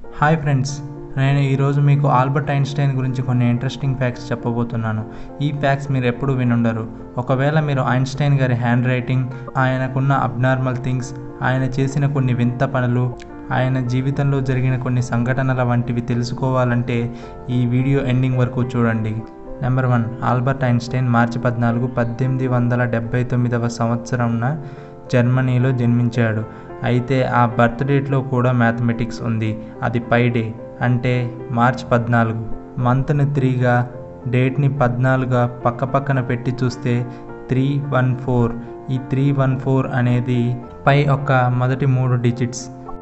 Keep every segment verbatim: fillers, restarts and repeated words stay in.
Hi friends, నేను ఈరోజు మీకు ఆల్బర్ట్ ఐన్స్టైన్ గురించి కొన్ని ఇంట్రెస్టింగ్ ఫ్యాక్ట్స్ చెప్పబోతున్నాను. ఈ ఫ్యాక్ట్స్ మీరు ఎప్పుడు వినుండరు. ఒకవేళ మీరు ఐన్స్టైన్ గారి హ్యాండ్ రైటింగ్, ఆయనకున్న అబ్నార్మల్ థింగ్స్, ఆయన చేసిన కొన్ని వింత పనులు, ఆయన జీవితంలో జరిగిన కొన్ని సంఘటనల వంటివి తెలుసుకోవాలంటే ఈ వీడియో ఎండింగ్ వరకు చూడండి. Number one, Albert Einstein March పద్నాలుగు పద్దెనిమిది వందల డెబ్బై తొమ్మిదవ సంవత్సరంన జర్మనీలో జన్మించాడు. అయితే ఆ బర్త్ డేట్లో కూడా మ్యాథమెటిక్స్ ఉంది. అది పై డే, అంటే మార్చ్ పద్నాలుగు. మంత్ని త్రీగా, డేట్ని పద్నాలుగుగా పక్క పక్కన పెట్టి చూస్తే త్రీ వన్ ఫోర్. ఈ త్రీ వన్ ఫోర్ అనేది పై యొక్క మొదటి మూడు డిజిట్స్.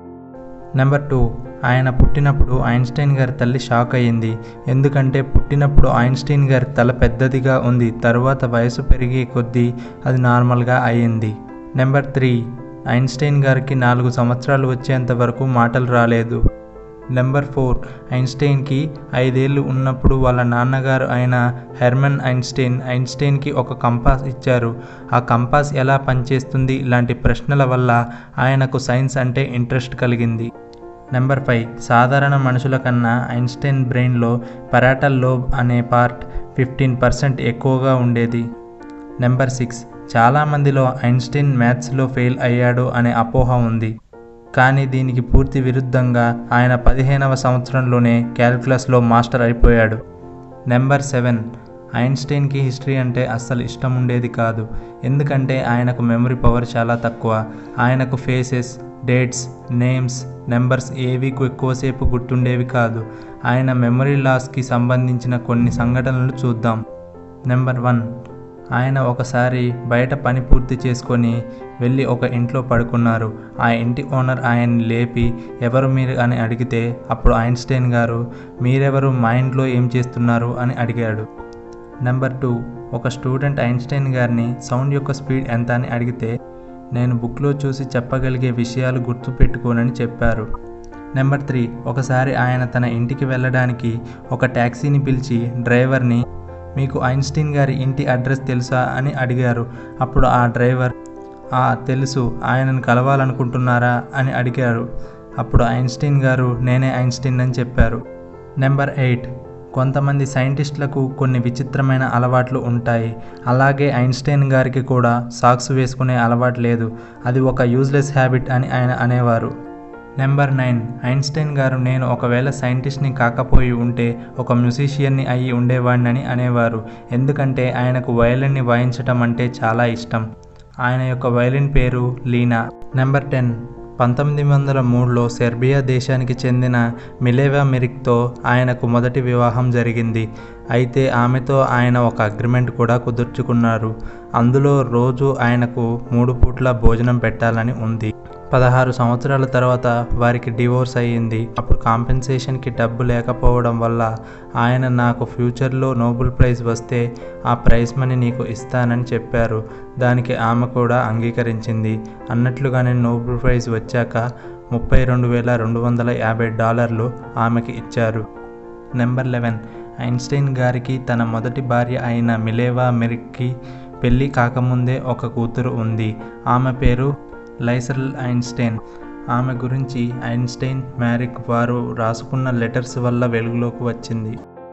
నెంబర్ టూ, ఆయన పుట్టినప్పుడు ఐన్స్టైన్ గారి తల్లి షాక్ అయ్యింది. ఎందుకంటే పుట్టినప్పుడు ఐన్స్టైన్ గారి తల పెద్దదిగా ఉంది, తరువాత వయసు పెరిగే కొద్దీ అది నార్మల్గా అయ్యింది. నెంబర్ త్రీ, ఐన్స్టైన్ గారికి నాలుగు సంవత్సరాలు వచ్చేంత వరకు మాటలు రాలేదు. నెంబర్ ఫోర్, ఐన్స్టైన్కి ఐదేళ్ళు ఉన్నప్పుడు వాళ్ళ నాన్నగారు అయిన హెర్మన్ ఐన్స్టైన్ ఐన్స్టైన్కి ఒక కంపాస్ ఇచ్చారు. ఆ కంపాస్ ఎలా పనిచేస్తుంది ఇలాంటి ప్రశ్నల వల్ల ఆయనకు సైన్స్ అంటే ఇంట్రెస్ట్ కలిగింది. నెంబర్ ఫైవ్, సాధారణ మనుషుల కన్నా ఐన్స్టైన్ బ్రెయిన్లో పెరాటల్ లోబ్ అనే పార్ట్ ఫిఫ్టీన్ పర్సెంట్ ఎక్కువగా ఉండేది. నెంబర్ సిక్స్, చాలామందిలో ఐన్స్టైన్ మ్యాథ్స్లో ఫెయిల్ అయ్యాడు అనే అపోహ ఉంది. కానీ దీనికి పూర్తి విరుద్ధంగా ఆయన పదిహేనవ సంవత్సరంలోనే క్యాల్కులస్లో మాస్టర్ అయిపోయాడు. నెంబర్ సెవెన్, ఐన్స్టైన్కి హిస్టరీ అంటే అస్సలు ఇష్టం ఉండేది కాదు. ఎందుకంటే ఆయనకు మెమరీ పవర్ చాలా తక్కువ. ఆయనకు ఫేసెస్, డేట్స్, నేమ్స్, నెంబర్స్ ఏవి ఎక్కువసేపు గుర్తుండేవి కాదు. ఆయన మెమరీ లాస్కి సంబంధించిన కొన్ని సంఘటనలు చూద్దాం. నెంబర్ వన్, ఆయన ఒకసారి బయట పని పూర్తి చేసుకొని వెళ్ళి ఒక ఇంట్లో పడుకున్నారు. ఆ ఇంటి ఓనర్ ఆయన్ని లేపి ఎవరు మీరు అని అడిగితే అప్పుడు ఐన్స్టైన్ గారు మీరెవరు, మా ఇంట్లో ఏం చేస్తున్నారు అని అడిగాడు. నెంబర్ టూ, ఒక స్టూడెంట్ ఐన్స్టైన్ గారిని సౌండ్ యొక్క స్పీడ్ ఎంత అని అడిగితే నేను బుక్లో చూసి చెప్పగలిగే విషయాలు గుర్తుపెట్టుకోనని చెప్పారు. నెంబర్ త్రీ, ఒకసారి ఆయన తన ఇంటికి వెళ్ళడానికి ఒక ట్యాక్సీని పిలిచి డ్రైవర్ని మీకు ఐన్స్టైన్ గారి ఇంటి అడ్రస్ తెలుసా అని అడిగారు. అప్పుడు ఆ డ్రైవర్ ఆ తెలుసు, ఆయనను కలవాలనుకుంటున్నారా అని అడిగారు. అప్పుడు ఐన్స్టైన్ గారు నేనే ఐన్స్టైన్ అని చెప్పారు. నెంబర్ ఎయిట్, కొంతమంది సైంటిస్టులకు కొన్ని విచిత్రమైన అలవాట్లు ఉంటాయి. అలాగే ఐన్స్టైన్ గారికి కూడా సాక్స్ వేసుకునే అలవాటు లేదు. అది ఒక యూజ్లెస్ హ్యాబిట్ అని ఆయన అనేవారు. నెంబర్ నైన్, ఐన్స్టైన్ గారు నేను ఒకవేళ సైంటిస్ట్ని కాకపోయి ఉంటే ఒక మ్యూజిషియన్ని అయ్యి ఉండేవాడినని అనేవారు. ఎందుకంటే ఆయనకు వయలిన్ని వాయించటం అంటే చాలా ఇష్టం. ఆయన యొక్క వయలిన్ పేరు లీనా. నెంబర్ టెన్, పంతొమ్మిది వందల మూడులో సెర్బియా దేశానికి చెందిన మిలేవా మిరిక్తో ఆయనకు మొదటి వివాహం జరిగింది. అయితే ఆమెతో ఆయన ఒక అగ్రిమెంట్ కూడా కుదుర్చుకున్నారు. అందులో రోజు ఆయనకు మూడు పూట్ల భోజనం పెట్టాలని ఉంది. పదహారు సంవత్సరాల తర్వాత వారికి డివోర్స్ అయ్యింది. అప్పుడు కాంపెన్సేషన్కి డబ్బు లేకపోవడం వల్ల ఆయన నాకు ఫ్యూచర్లో నోబెల్ ప్రైజ్ వస్తే ఆ ప్రైజ్ మనీ నీకు ఇస్తానని చెప్పారు. దానికి ఆమె కూడా అంగీకరించింది. అన్నట్లుగానే నోబెల్ ప్రైజ్ వచ్చాక ముప్పై రెండు వేల రెండు వందల యాభై డాలర్లు ఆమెకి ఇచ్చారు. నెంబర్ లెవెన్, ఐన్స్టైన్ గారికి తన మొదటి భార్య అయిన మిలేవా మిరిక్కి పెళ్ళి కాకముందే ఒక కూతురు ఉంది. ఆమె పేరు లైసెల్ ఐన్స్టైన్. ఆమె గురించి ఐన్స్టైన్, మ్యారిక్ వారు రాసుకున్న లెటర్స్ వల్ల వెలుగులోకి వచ్చింది.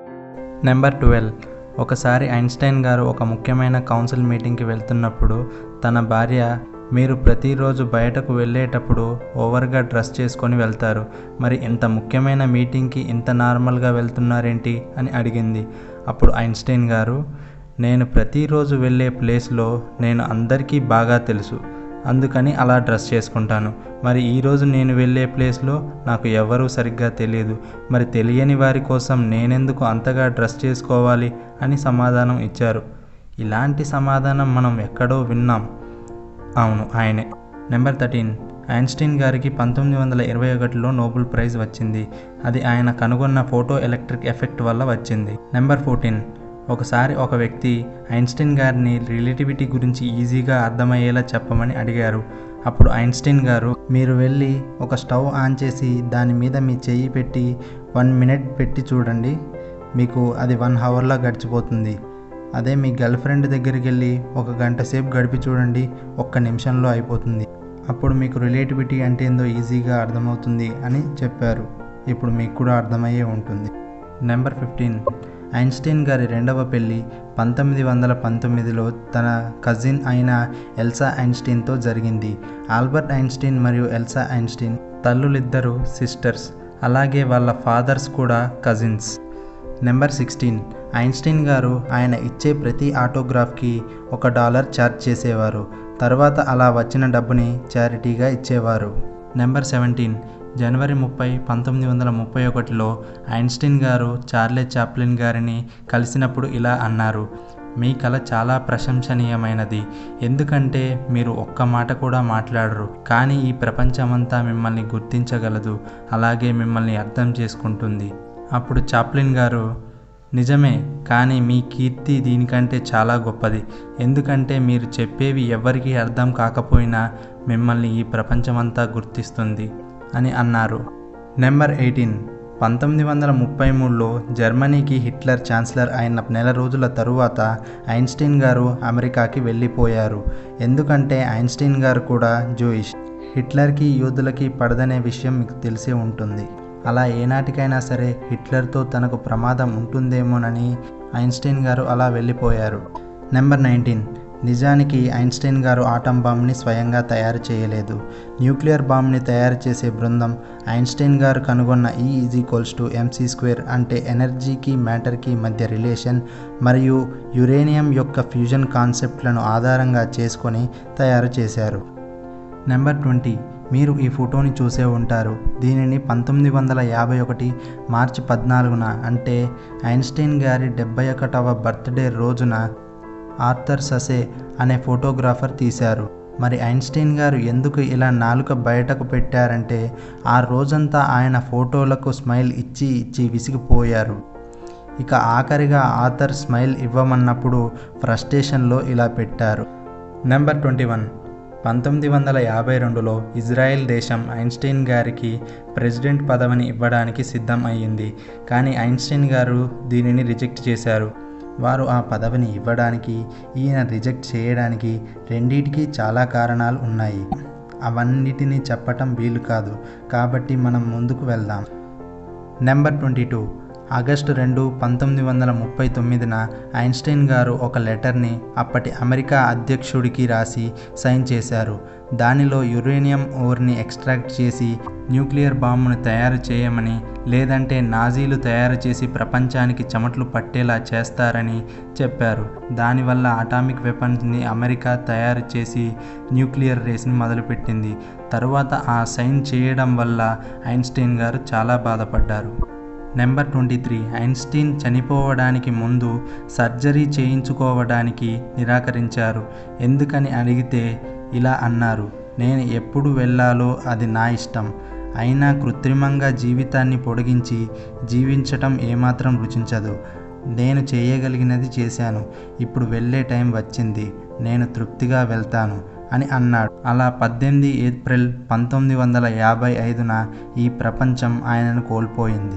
నెంబర్ ట్వెల్వ్, ఒకసారి ఐన్స్టైన్ గారు ఒక ముఖ్యమైన కౌన్సిల్ మీటింగ్కి వెళ్తున్నప్పుడు తన భార్య మీరు ప్రతిరోజు బయటకు వెళ్ళేటప్పుడు ఓవర్గా డ్రెస్ చేసుకొని వెళ్తారు, మరి ఇంత ముఖ్యమైన మీటింగ్కి ఇంత నార్మల్గా వెళ్తున్నారేంటి అని అడిగింది. అప్పుడు ఐన్స్టైన్ గారు నేను ప్రతిరోజు వెళ్ళే ప్లేస్లో నేను అందరికీ బాగా తెలుసు, అందుకని అలా డ్రెస్ చేసుకుంటాను. మరి ఈరోజు నేను వెళ్ళే ప్లేస్లో నాకు ఎవరూ సరిగ్గా తెలియదు, మరి తెలియని వారి కోసం నేనెందుకు అంతగా డ్రెస్ చేసుకోవాలి అని సమాధానం ఇచ్చారు. ఇలాంటి సమాధానం మనం ఎక్కడో విన్నాం. అవును, ఆయనే. నెంబర్ థర్టీన్, ఐన్స్టైన్ గారికి పంతొమ్మిది వందల ఇరవై ఒకటిలో నోబెల్ ప్రైజ్ వచ్చింది. అది ఆయన కనుగొన్న ఫోటో ఎలక్ట్రిక్ ఎఫెక్ట్ వల్ల వచ్చింది. నెంబర్ ఫోర్టీన్, ఒకసారి ఒక వ్యక్తి ఐన్స్టైన్ గారిని రిలేటివిటీ గురించి ఈజీగా అర్థమయ్యేలా చెప్పమని అడిగారు. అప్పుడు ఐన్స్టైన్ గారు మీరు వెళ్ళి ఒక స్టవ్ ఆన్ చేసి దాని మీద మీ చెయ్యి పెట్టి వన్ మినిట్ పెట్టి చూడండి, మీకు అది వన్ అవర్లా గడిచిపోతుంది. అదే మీ గర్ల్ ఫ్రెండ్ దగ్గరికి వెళ్ళి ఒక గంట సేపు గడిపి చూడండి, ఒక్క నిమిషంలో అయిపోతుంది. అప్పుడు మీకు రిలేటివిటీ అంటే ఏందో ఈజీగా అర్థమవుతుంది అని చెప్పారు. ఇప్పుడు మీకు కూడా అర్థమయ్యే ఉంటుంది. నెంబర్ ఫిఫ్టీన్, ఐన్స్టీన్ గారి రెండవ పెళ్ళి పంతొమ్మిది వందల పంతొమ్మిదిలో తన కజిన్ అయిన ఎల్సా ఐన్స్టీన్తో జరిగింది. ఆల్బర్ట్ ఐన్స్టీన్ మరియు ఎల్సా ఐన్స్టీన్ తల్లులిద్దరూ సిస్టర్స్, అలాగే వాళ్ళ ఫాదర్స్ కూడా కజిన్స్. నెంబర్ సిక్స్టీన్, ఐన్స్టీన్ గారు ఆయన ఇచ్చే ప్రతి ఆటోగ్రాఫ్కి ఒక డాలర్ ఛార్జ్ చేసేవారు. తర్వాత అలా వచ్చిన డబ్బుని చారిటీగా ఇచ్చేవారు. నెంబర్ సెవెంటీన్, జనవరి ముప్పై పంతొమ్మిది వందల ముప్పై ఒకటిలో ఐన్స్టీన్ గారు చార్లెస్ చాప్లిన్ గారిని కలిసినప్పుడు ఇలా అన్నారు: మీ కళ చాలా ప్రశంసనీయమైనది, ఎందుకంటే మీరు ఒక్క మాట కూడా మాట్లాడరు, కానీ ఈ ప్రపంచమంతా మిమ్మల్ని గుర్తించగలదు, అలాగే మిమ్మల్ని అర్థం చేసుకుంటుంది. అప్పుడు చాప్లిన్ గారు, నిజమే, కానీ మీ కీర్తి దీనికంటే చాలా గొప్పది, ఎందుకంటే మీరు చెప్పేవి ఎవరికీ అర్థం కాకపోయినా మిమ్మల్ని ఈ ప్రపంచమంతా గుర్తిస్తుంది అని అన్నారు. నెంబర్ ఎయిటీన్, పంతొమ్మిది వందల ముప్పై మూడులో జర్మనీకి హిట్లర్ ఛాన్సలర్ అయిన నెల రోజుల తరువాత ఐన్స్టీన్ గారు అమెరికాకి వెళ్ళిపోయారు. ఎందుకంటే ఐన్స్టీన్ గారు కూడా జూయిష్. హిట్లర్కి యూదులకి పడదనే విషయం మీకు తెలిసే ఉంటుంది. అలా ఏనాటికైనా సరే హిట్లర్తో తనకు ప్రమాదం ఉంటుందేమోనని ఐన్స్టీన్ గారు అలా వెళ్ళిపోయారు. నెంబర్ నైన్టీన్, నిజానికి ఐన్స్టీన్ గారు ఆటం బాంబ్ని స్వయంగా తయారు చేయలేదు. న్యూక్లియర్ బాంబ్ని తయారు చేసే బృందం ఐన్స్టీన్ గారు కనుగొన్న E is equals to MC square అంటే ఎనర్జీకి మ్యాటర్కి మధ్య రిలేషన్ మరియు యురేనియం యొక్క ఫ్యూజన్ కాన్సెప్ట్లను ఆధారంగా చేసుకొని తయారు చేశారు. నెంబర్ ట్వంటీ, మీరు ఈ ఫోటోని చూసే ఉంటారు. దీనిని పంతొమ్మిది వందల యాభై ఒకటి మార్చి పద్నాలుగున అంటే ఐన్స్టీన్ గారి డెబ్బై ఒకటవ బర్త్డే రోజున ఆర్థర్ ససే అనే ఫోటోగ్రాఫర్ తీశారు. మరి ఐన్స్టీన్ గారు ఎందుకు ఇలా నాలుక బయటకు పెట్టారంటే ఆ రోజంతా ఆయన ఫోటోలకు స్మైల్ ఇచ్చి ఇచ్చి విసిగిపోయారు. ఇక ఆఖరిగా ఆర్థర్ స్మైల్ ఇవ్వమన్నప్పుడు ఫ్రస్ట్రేషన్లో ఇలా పెట్టారు. నెంబర్ ట్వంటీ వన్, పంతొమ్మిది వందల యాభై రెండులో ఇజ్రాయెల్ దేశం ఐన్స్టీన్ గారికి ప్రెసిడెంట్ పదవిని ఇవ్వడానికి సిద్ధం అయ్యింది. కానీ ఐన్స్టీన్ గారు దీనిని రిజెక్ట్ చేశారు. వారు ఆ పదవిని ఇవ్వడానికి, ఈయన రిజెక్ట్ చేయడానికి రెండింటికి చాలా కారణాలు ఉన్నాయి. అవన్నిటినీ చెప్పటం వీలు కాదు, కాబట్టి మనం ముందుకు వెళ్దాం. నెంబర్ ట్వంటీ టూ, ఆగస్టు రెండు పంతొమ్మిది వందల ముప్పై తొమ్మిదిన ఐన్స్టీన్ గారు ఒక లెటర్ని అప్పటి అమెరికా అధ్యక్షుడికి రాసి సైన్ చేశారు. దానిలో యురేనియం ఓర్ని ఎక్స్ట్రాక్ట్ చేసి న్యూక్లియర్ బాంబును తయారు చేయమని, లేదంటే నాజీలు తయారు చేసి ప్రపంచానికి చెమటలు పట్టేలా చేస్తారని చెప్పారు. దానివల్ల అటామిక్ వెపన్స్ని అమెరికా తయారు చేసి న్యూక్లియర్ రేస్ని మొదలుపెట్టింది. తరువాత ఆ సైన్ చేయడం వల్ల ఐన్స్టీన్ గారు చాలా బాధపడ్డారు. నెంబర్ ట్వంటీ త్రీ, ఐన్స్టీన్ చనిపోవడానికి ముందు సర్జరీ చేయించుకోవడానికి నిరాకరించారు. ఎందుకని అడిగితే ఇలా అన్నారు: నేను ఎప్పుడు వెళ్ళాలో అది నా ఇష్టం, అయినా కృత్రిమంగా జీవితాన్ని పొడిగించి జీవించటం ఏమాత్రం రుచించదు. నేను చేయగలిగినది చేశాను, ఇప్పుడు వెళ్ళే టైం వచ్చింది, నేను తృప్తిగా వెళ్తాను అని అన్నాడు. అలా పద్దెనిమిది ఏప్రిల్ పంతొమ్మిది వందల యాభై ఐదున ఈ ప్రపంచం ఆయనను కోల్పోయింది.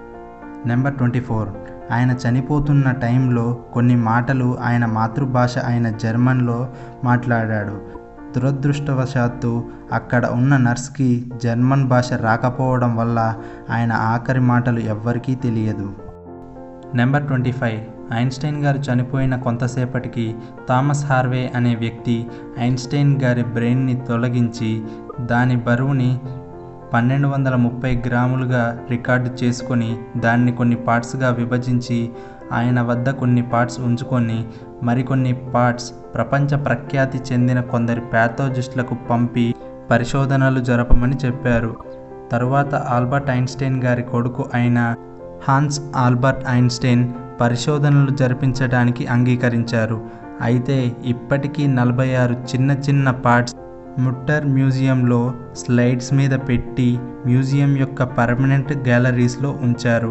నెంబర్ ట్వంటీ ఫోర్, ఆయన చనిపోతున్న టైంలో కొన్ని మాటలు ఆయన మాతృభాష అయిన జర్మన్లో మాట్లాడాడు. దురదృష్టవశాత్తు అక్కడ ఉన్న నర్స్కి జర్మన్ భాష రాకపోవడం వల్ల ఆయన ఆఖరి మాటలు ఎవ్వరికీ తెలియదు. నెంబర్ ట్వంటీ ఫైవ్, ఐన్స్టైన్ గారు చనిపోయిన కొంతసేపటికి థామస్ హార్వే అనే వ్యక్తి ఐన్స్టైన్ గారి బ్రెయిన్ని తొలగించి దాని బరువుని పన్నెండు వందల ముప్పై గ్రాములుగా రికార్డు చేసుకొని దాన్ని కొన్ని పార్ట్స్గా విభజించి ఆయన వద్ద కొన్ని పార్ట్స్ ఉంచుకొని మరికొన్ని పార్ట్స్ ప్రపంచ ప్రఖ్యాతి చెందిన కొందరి ప్యాథోజిస్టులకు పంపి పరిశోధనలు జరపమని చెప్పారు. తరువాత ఆల్బర్ట్ ఐన్స్టైన్ గారి కొడుకు అయిన హాన్స్ ఆల్బర్ట్ ఐన్స్టైన్ పరిశోధనలు జరిపించడానికి అంగీకరించారు. అయితే ఇప్పటికీ నలభై ఆరు చిన్న చిన్న పార్ట్స్ ముట్టర్ మ్యూజియంలో స్లైడ్స్ మీద పెట్టి మ్యూజియం యొక్క పర్మనెంట్ గ్యాలరీస్లో ఉంచారు.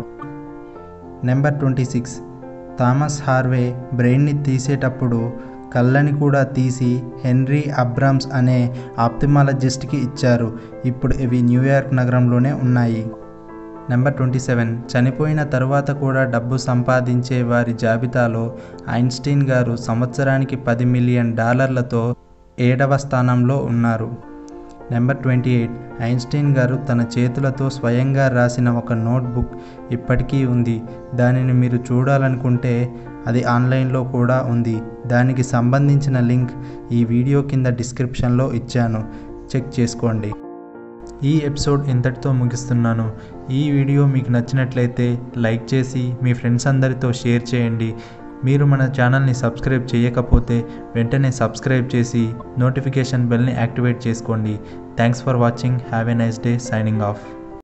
Number twenty six, Thomas Harvey బ్రెయిన్ని తీసేటప్పుడు కళ్ళని కూడా తీసి హెన్రీ అబ్రామ్స్ అనే ఆప్థమాలజిస్ట్కి ఇచ్చారు. ఇప్పుడు ఇవి న్యూయార్క్ నగరంలోనే ఉన్నాయి. నెంబర్ ట్వంటీ సెవెన్, చనిపోయిన తర్వాత కూడా డబ్బు సంపాదించే వారి జాబితాలో ఐన్స్టీన్ గారు సంవత్సరానికి పది మిలియన్ డాలర్లతో ఏడవ స్థానంలో ఉన్నారు. నెంబర్ ట్వంటీ ఎయిట్ ఐన్స్టీన్ గారు తన చేతులతో స్వయంగా రాసిన ఒక నోట్బుక్ ఇప్పటికీ ఉంది. దానిని మీరు చూడాలనుకుంటే అది ఆన్లైన్లో కూడా ఉంది. దానికి సంబంధించిన లింక్ ఈ వీడియో కింద డిస్క్రిప్షన్లో ఇచ్చాను, చెక్ చేసుకోండి. ఈ ఎపిసోడ్ ఇంతటితో ముగిస్తున్నాను. ఈ వీడియో మీకు నచ్చినట్లయితే లైక్ చేసి మీ ఫ్రెండ్స్ అందరితో షేర్ చేయండి. మీరు మన ఛానల్ని సబ్స్క్రైబ్ చేయకపోతే వెంటనే సబ్స్క్రైబ్ చేసి నోటిఫికేషన్ బెల్ని యాక్టివేట్ చేసుకోండి. Thanks for watching. Have a nice day. Signing of.